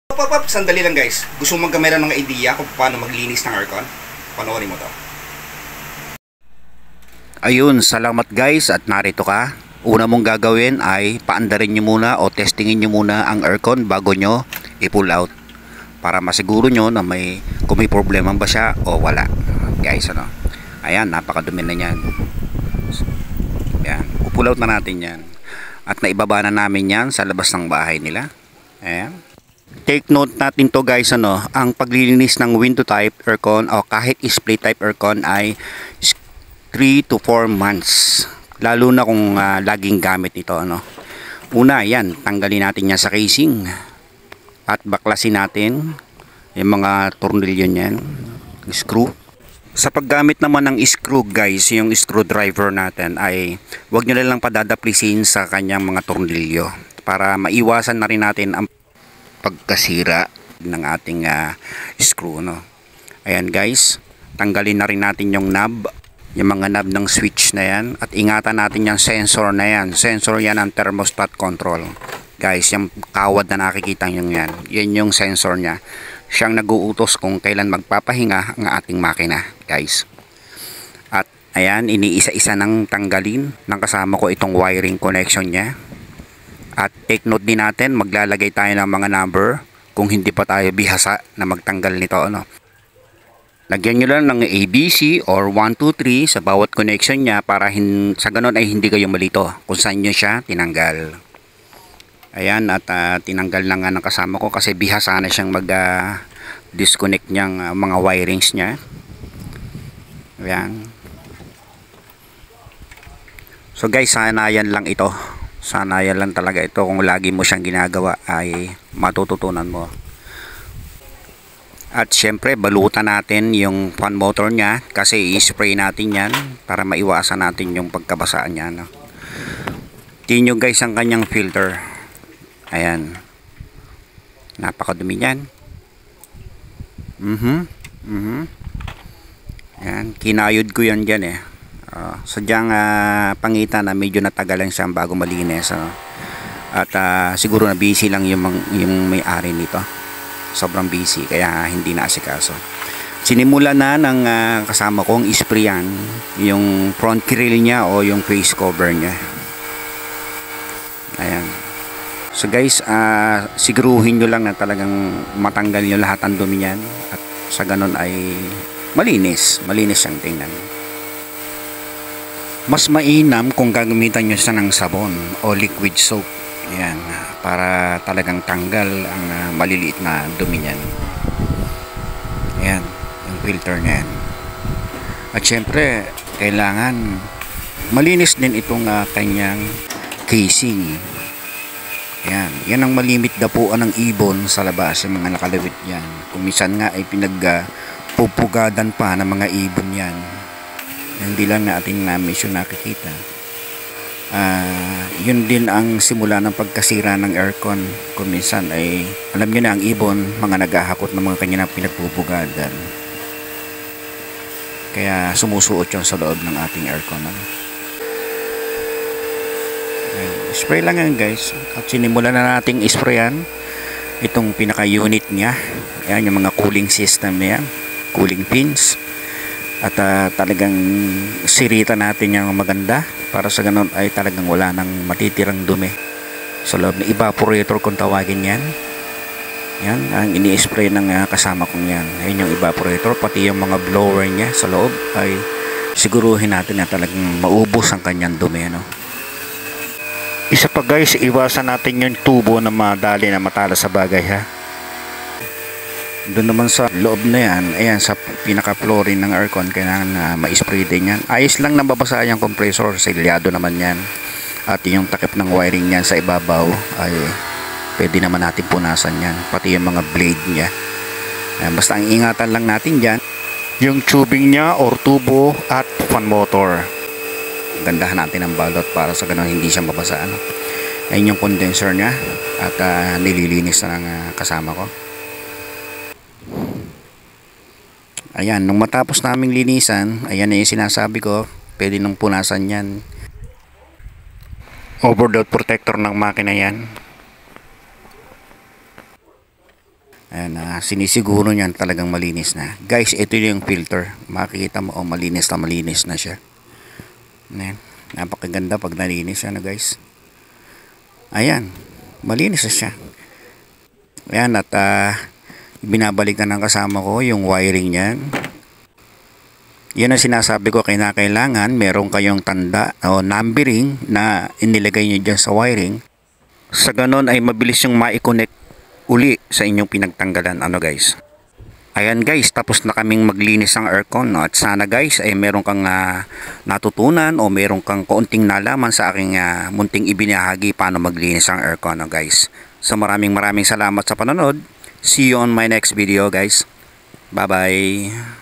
Sandali lang guys. Gusto mong kamera ng idea kung paano maglinis ng aircon? Panoorin mo to. Ayun, salamat guys at narito ka. Una mong gagawin ay paandarin nyo muna o testingin nyo muna ang aircon bago nyo i-pull out. Para masiguro nyo na kung may problema ba siya o wala. Guys, ano? Ayan, napakadumi na yan. Ayan, pull out na natin yan. At naibaba na namin yan sa labas ng bahay nila. Ayan. Take note natin to guys, ano, ang paglilinis ng window type aircon o kahit split type aircon ay 3 to 4 months. Lalo na kung laging gamit ito, ano. Una, yan, tanggalin natin yan sa casing. At baklasin natin yung mga tornilyo niyan, screw. Sa paggamit naman ng screw guys, yung screwdriver natin ay huwag nyo lang padadaplisin sa kanyang mga tornilyo para maiwasan na rin natin ang pagkasira ng ating screw, no. Ayan guys, tanggalin na rin natin yung knob, yung mga knob ng switch na yan, at ingatan natin yung sensor na yan. Sensor yan ang thermostat control guys, yung kawad na nakikita nyo yan, yan yung sensor nya. Siyang nag-uutos kung kailan magpapahinga ang ating makina guys. At ayan, iniisa-isa nang tanggalin ng kasama ko itong wiring connection nya. At take note din natin, maglalagay tayo ng mga number kung hindi pa tayo bihasa na magtanggal nito, ano. Lagyan nyo lang ng ABC or 1, 2, 3 sa bawat connection nya para sa ganon ay hindi kayo malito kung saan nyo siya tinanggal. Ayan, at tinanggal na nga ng kasama ko kasi bihasa na siyang disconnect niyang mga wirings nya. Ayan. So guys, sanayan lang ito. Sanayan lang talaga ito. Kung lagi mo siyang ginagawa ay matututunan mo. At syempre balutan natin yung fan motor nya kasi i-spray natin yan para maiwasan natin yung pagkabasaan nya, no? Tingnan nyo guys ang kanyang filter. Ayan, napakadumi yan. Ayan, kinayod ko yan dyan eh. Sadyang pangitan na medyo natagalan siya bago malinis, at siguro na busy lang yung may-ari nito, sobrang busy kaya hindi na asikaso. Sinimula na ng kasama kong isprayan yung front grill nya o yung face cover nya. Ayan. So guys, siguruhin nyo lang na talagang matanggal nyo lahat ang dumi nyan at sa ganon ay malinis siyang tingnan. Mas mainam kung gagamitan nyo siya ng sabon o liquid soap. Ayan, para talagang tanggal ang maliliit na dumi niyan. Ayan, yung filter niyan. At syempre, kailangan malinis din itong kanyang casing. Ayan, yan ang malimit dapuan ng ibon sa labas, yung mga nakalawit yan. Kung minsan nga ay pinagpupugadan pa ng mga ibon yan. Hindi lang natin mission nakikita. Yun din ang simula ng pagkasira ng aircon. Kung minsan ay alam nyo na ang ibon, mga naghahakot ng mga kanya na pinagpupugadan. Kaya sumusuot yun sa loob ng ating aircon. Spray lang yan guys. At sinimulan na nating isprayan itong pinaka unit nya. Ayan, yung mga cooling system niya, cooling pins. At talagang sirita natin yung maganda para sa ganun ay talagang wala nang matitirang dumi sa loob na evaporator kung tawagin yan. Yan ang ini-spray ng kasama kong yan. Ayun yung evaporator, pati yung mga blower nya sa loob ay siguruhin natin na talagang maubos ang kanyang dumi, no? Isa pa guys, iwasan natin yung tubo na madali na matala sa bagay, ha. Doon naman sa loob na yan, ayan, sa pinaka-flooring ng aircon, kailangan ma-spray din yan. Ayos lang na babasa yung compressor, selyado naman yan. At yung takip ng wiring yan sa ibabaw ay pwede naman natin punasan yan, pati yung mga blade nya. Basta ang ingatan lang natin dyan yung tubing nya or tubo at fan motor. Gandahan natin ang balot para sa ganun hindi siya mabasa, ano? Ayun yung condenser nya at nililinis na ng kasama ko. Ayan, nung matapos naming linisan, ayan na yung sinasabi ko, pwede nung punasan yan. Overload protector ng makina yan. Ayan, sinisiguro niyan talagang malinis na. Guys, ito yung filter. Makikita mo, malinis na siya. Ayan, napakaganda pag nalinis yan, guys. Ayan, malinis na siya. Ayan, at binabalik na ng kasama ko yung wiring niyan. Yan ang sinasabi ko, kailangan meron kayong tanda o numbering na inilagay nyo dyan sa wiring. Sa ganon ay mabilis yung ma-connect uli sa inyong pinagtanggalan. Ano guys? Ayan guys, tapos na kaming maglinis ng aircon. At sana guys ay meron kang natutunan o meron kang kaunting nalaman sa aking munting ibinahagi paano maglinis ng aircon. No, guys? So maraming salamat sa panonood. See you on my next video guys. Bye bye.